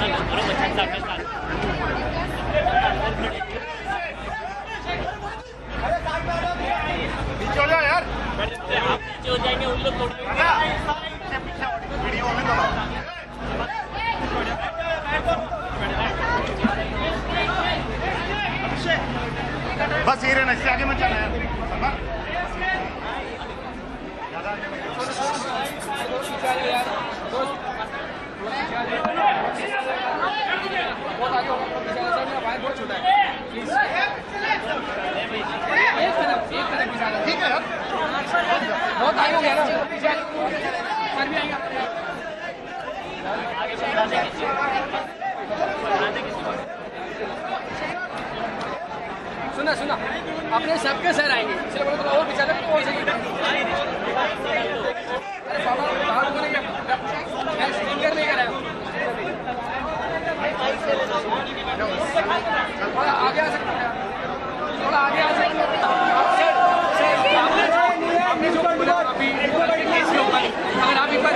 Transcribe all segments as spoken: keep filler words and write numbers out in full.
यार हो जाएंगे उन लोग वीडियो में तो बस ये रहना, इससे आगे मत जाना यार। बहुत छोटा है, प्लीज एक कदम एक कदम पीछे ठीक है यार, बहुत आगे हो गया ना, सर भी आएगा। सुना सुना अपने सबके सर आएंगे, इसलिए बोलो थोड़ा और पीछे लगो और सही। अरे बाबा बाहर को नहीं, मैं स्टिंगर लेकर आया हूँ, थोड़ा आगे आ सकते हैं, थोड़ा आगे आ सकते हैं। आपने जो बोला अभी अगर आप एक बार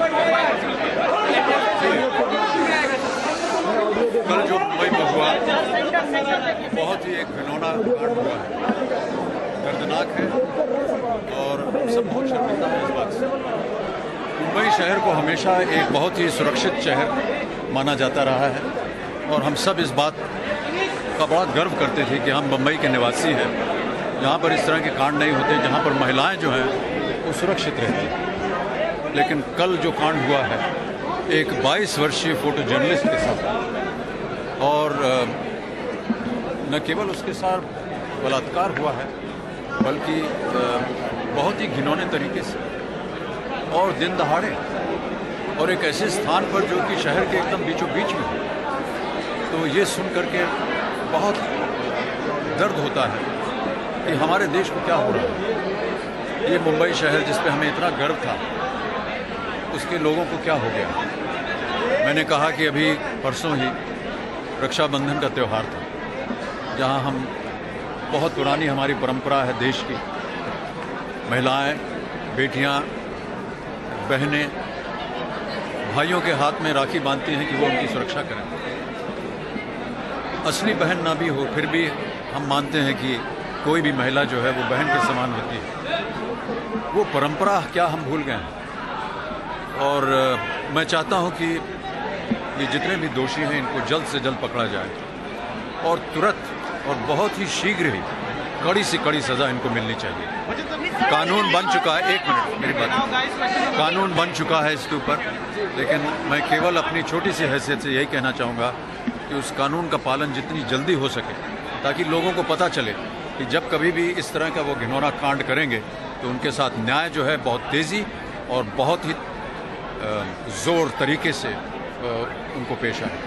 कल जो मुंबई में हुआ बहुत ही एक घिनौना कांड हुआ है, दर्दनाक है और सब बहुत शर्मिंदा है इस बात से। मुंबई शहर को हमेशा एक बहुत ही सुरक्षित शहर माना जाता रहा है और हम सब इस बात का बड़ा गर्व करते थे कि हम मुंबई के निवासी हैं, जहाँ पर इस तरह के कांड नहीं होते, जहाँ पर महिलाएं जो हैं वो सुरक्षित रहती हैं। लेकिन कल जो कांड हुआ है एक बाईस वर्षीय फोटो जर्नलिस्ट के साथ, और न केवल उसके साथ बलात्कार हुआ है बल्कि बहुत ही घिनौने तरीके से और दिन दहाड़े और एक ऐसे स्थान पर जो कि शहर के एकदम बीचों बीच में है। तो ये सुन करके बहुत दर्द होता है कि हमारे देश को क्या हो रहा है। ये मुंबई शहर जिस पे हमें इतना गर्व था, उसके लोगों को क्या हो गया। मैंने कहा कि अभी परसों ही रक्षाबंधन का त्यौहार था, जहां हम बहुत पुरानी हमारी परंपरा है देश की, महिलाएं, बेटियां, बहनें भाइयों के हाथ में राखी बांधती हैं कि वो उनकी सुरक्षा करें। असली बहन ना भी हो, फिर भी हम मानते हैं कि कोई भी महिला जो है वो बहन के समान होती है। वो परंपरा क्या हम भूल गए हैं। और मैं चाहता हूं कि ये जितने भी दोषी हैं इनको जल्द से जल्द पकड़ा जाए और तुरंत और बहुत ही शीघ्र ही कड़ी से कड़ी सज़ा इनको मिलनी चाहिए। कानून बन चुका है, एक मिनट मेरी बात, कानून बन चुका है इसके ऊपर, लेकिन मैं केवल अपनी छोटी सी हैसियत से यही कहना चाहूँगा कि उस कानून का पालन जितनी जल्दी हो सके, ताकि लोगों को पता चले कि जब कभी भी इस तरह का वो घिनौना कांड करेंगे तो उनके साथ न्याय जो है बहुत तेज़ी और बहुत ही ज़ोर तरीके से उनको पेश आए।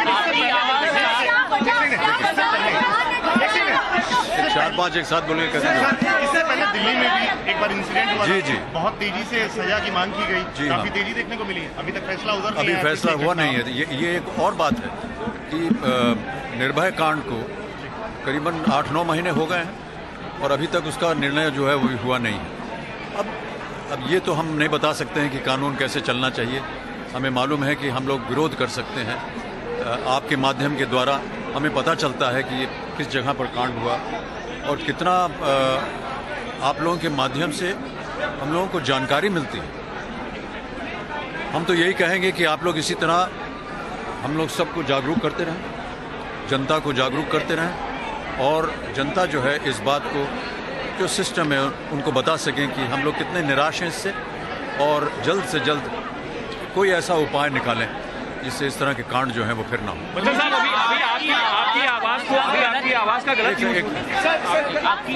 चार पांच एक साथ बोलेंगे कैसे? इससे पहले दिल्ली में भी एक बार इंसिडेंट हुआ, जी जी, बहुत तेजी से सजा की मांग की गई, जी, काफी तेजी देखने को मिली है। अभी तक फैसला उधर अभी फैसला हुआ नहीं है। ये ये एक और बात है कि निर्भया कांड को करीबन आठ नौ महीने हो गए हैं और अभी तक उसका निर्णय जो है वो हुआ नहीं है। अब अब ये तो हम नहीं बता सकते हैं कि कानून कैसे चलना चाहिए। हमें मालूम है कि हम लोग विरोध कर सकते हैं, आपके माध्यम के द्वारा हमें पता चलता है कि किस जगह पर कांड हुआ और कितना आप लोगों के माध्यम से हम लोगों को जानकारी मिलती है। हम तो यही कहेंगे कि आप लोग इसी तरह हम लोग सबको जागरूक करते रहें, जनता को जागरूक करते रहें और जनता जो है इस बात को, जो सिस्टम है, उनको बता सकें कि हम लोग कितने निराश हैं इससे और जल्द से जल्द कोई ऐसा उपाय निकालें जिससे इस तरह के कांड जो है वो फिर ना हो। मतलब साहब अभी अभी आपकी आपकी आवाज को अभी आपकी आवाज का गलत यूज, आपकी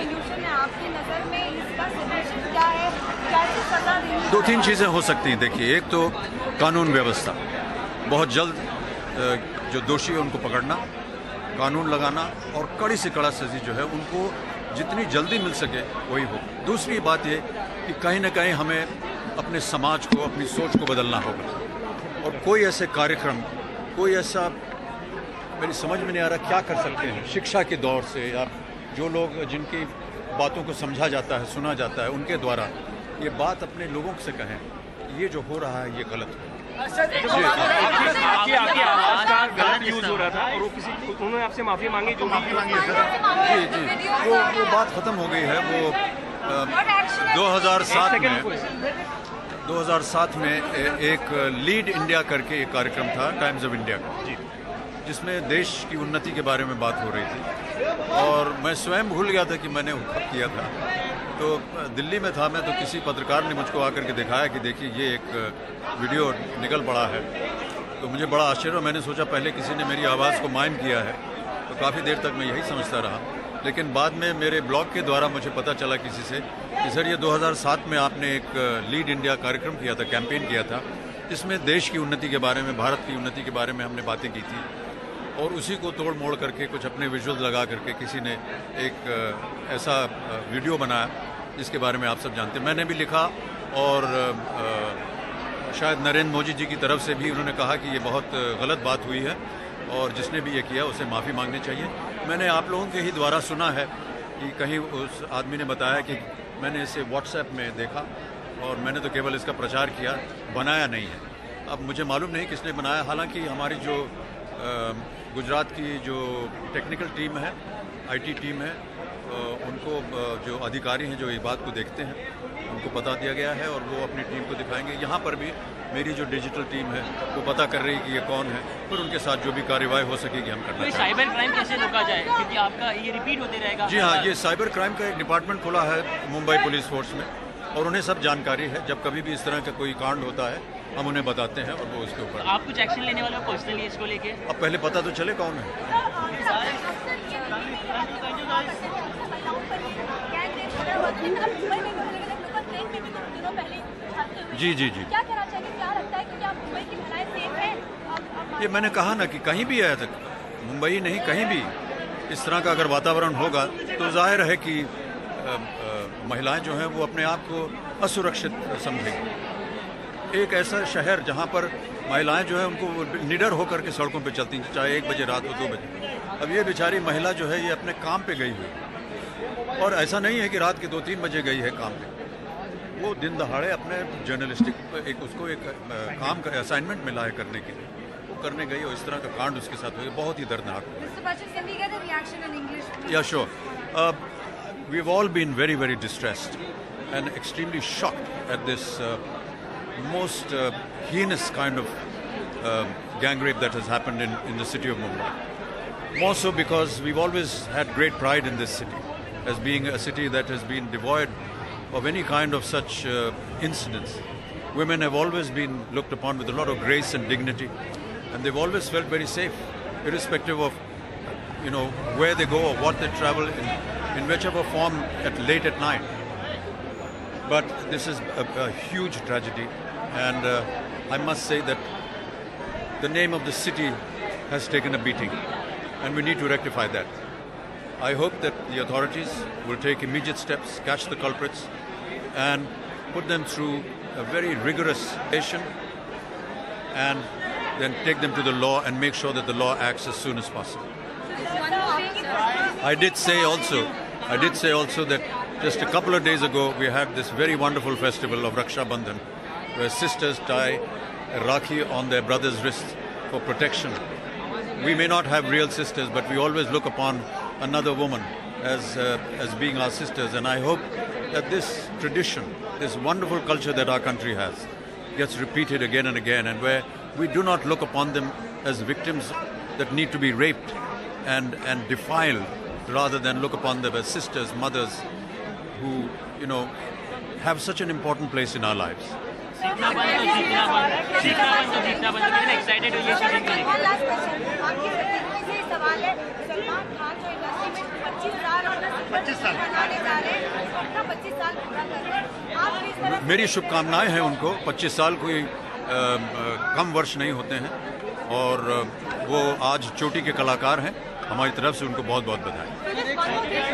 दो तीन चीज़ें हो सकती हैं। देखिए, एक तो कानून व्यवस्था, बहुत जल्द जो दोषी है उनको पकड़ना, कानून लगाना और कड़ी से कड़ा सज़ा जो है उनको जितनी जल्दी मिल सके वही हो। दूसरी बात ये कि कहीं ना कहीं हमें अपने समाज को, अपनी सोच को बदलना होगा और कोई ऐसे कार्यक्रम, कोई ऐसा, मेरी समझ में नहीं आ रहा क्या कर सकते हैं शिक्षा के दौर से, या जो लोग जिनकी बातों को समझा जाता है, सुना जाता है, उनके द्वारा ये बात अपने लोगों से कहें, ये जो हो रहा है ये गलत है। आपकी आपकी आवाज का गलत यूज हो रहा था और वो किसी उन्होंने आपसे माफी मांगी जो माफी मांगी है सर। जी जी वो वो बात ख़त्म हो गई है। वो दो हज़ार सात में दो हज़ार सात में एक लीड इंडिया करके एक कार्यक्रम था टाइम्स ऑफ इंडिया का, जी, जिसमें देश की उन्नति के बारे में बात हो रही थी और मैं स्वयं भूल गया था कि मैंने वो कब किया था। तो दिल्ली में था मैं, तो किसी पत्रकार ने मुझको आकर के दिखाया कि देखिए ये एक वीडियो निकल पड़ा है। तो मुझे बड़ा आश्चर्य, मैंने सोचा पहले किसी ने मेरी आवाज़ को माइम किया है, तो काफ़ी देर तक मैं यही समझता रहा। लेकिन बाद में मेरे ब्लॉग के द्वारा मुझे पता चला किसी से कि सर ये दो हज़ार सात में आपने एक लीड इंडिया कार्यक्रम किया था, कैंपेन किया था, जिसमें देश की उन्नति के बारे में, भारत की उन्नति के बारे में हमने बातें की थी और उसी को तोड़ मोड़ करके कुछ अपने विजुअल लगा करके किसी ने एक ऐसा वीडियो बनाया जिसके बारे में आप सब जानते हैं। मैंने भी लिखा और शायद नरेंद्र मोदी जी की तरफ से भी उन्होंने कहा कि ये बहुत गलत बात हुई है और जिसने भी ये किया उसे माफ़ी मांगनी चाहिए। मैंने आप लोगों के ही द्वारा सुना है कि कहीं उस आदमी ने बताया कि मैंने इसे व्हाट्सएप में देखा और मैंने तो केवल इसका प्रचार किया, बनाया नहीं है। अब मुझे मालूम नहीं किसने बनाया, हालांकि हमारी जो गुजरात की जो टेक्निकल टीम है, आईटी टीम है, उनको जो अधिकारी हैं जो ये बात को देखते हैं उनको बता दिया गया है और वो अपनी टीम को दिखाएंगे। यहाँ पर भी मेरी जो डिजिटल टीम है वो पता कर रही है कि ये कौन है, फिर उनके साथ जो भी कार्रवाई हो सकेगी हम करना तो साइबर क्राइम कैसे रोका जाए, क्योंकि आपका ये रिपीट होते रहेगा। जी हाँ, ये साइबर क्राइम का एक डिपार्टमेंट खुला है मुंबई पुलिस फोर्स में और उन्हें सब जानकारी है। जब कभी भी इस तरह का कोई कांड होता है हम उन्हें बताते हैं और वो उसके ऊपर। आप कुछ एक्शन लेने वाले हो पर्सनली इसको लेके? अब पहले पता तो चले कौन है। जी जी जी, क्या कहना चाहिए, क्या लगता है कि क्या मुंबई की महिलाएं सेफ हैं? ये मैंने कहा ना कि कहीं भी है तक, मुंबई नहीं कहीं भी इस तरह का अगर वातावरण होगा तो जाहिर है कि आ, आ, महिलाएं जो हैं वो अपने आप को असुरक्षित समझेंगी। एक ऐसा शहर जहां पर महिलाएं जो है उनको निडर होकर के सड़कों पे चलती हैं, चाहे एक बजे रात हो दो बजे। अब ये बेचारी महिला जो है ये अपने काम पे गई हुई और ऐसा नहीं है कि रात के दो तीन बजे गई है काम पे, वो दिन दहाड़े अपने जर्नलिस्टिक एक उसको एक काम का असाइनमेंट मिला है करने के लिए, वो करने गई और इस तरह का कांड उसके साथ हुआ, बहुत ही दर्दनाक। Yeah sure, we've all been very very distressed and extremely shocked at this uh, most uh, heinous kind of uh, gang rape that has happened in, in the city of Mumbai. More so because we've always had great pride in this city as being a city that has been devoid of any kind of such uh, incidents. Women have always been looked upon with a lot of grace and dignity, and they've always felt very safe, irrespective of you know where they go or what they travel in, in whichever form at late at night. But this is a, a huge tragedy, and uh, I must say that the name of the city has taken a beating, and we need to rectify that. I hope that the authorities will take immediate steps, catch the culprits, and put them through a very rigorous station, and then take them to the law and make sure that the law acts as soon as possible. I did say also, I did say also that just a couple of days ago we had this very wonderful festival of Raksha Bandhan, where sisters tie a Rakhi on their brother's wrist for protection. We may not have real sisters, but we always look upon another woman as uh, as being our sisters, and I hope that this tradition, this wonderful culture that our country has, gets repeated again and again, and where we do not look upon them as victims that need to be raped and and defiled, rather than look upon them as sisters, mothers, who you know have such an important place in our lives. Excited हो ये shooting के लिए? पच्चीस साल मेरी शुभकामनाएं हैं उनको। पच्चीस साल कोई आ, आ, कम वर्ष नहीं होते हैं, और वो आज चोटी के कलाकार हैं। हमारी तरफ से उनको बहुत बहुत बधाई।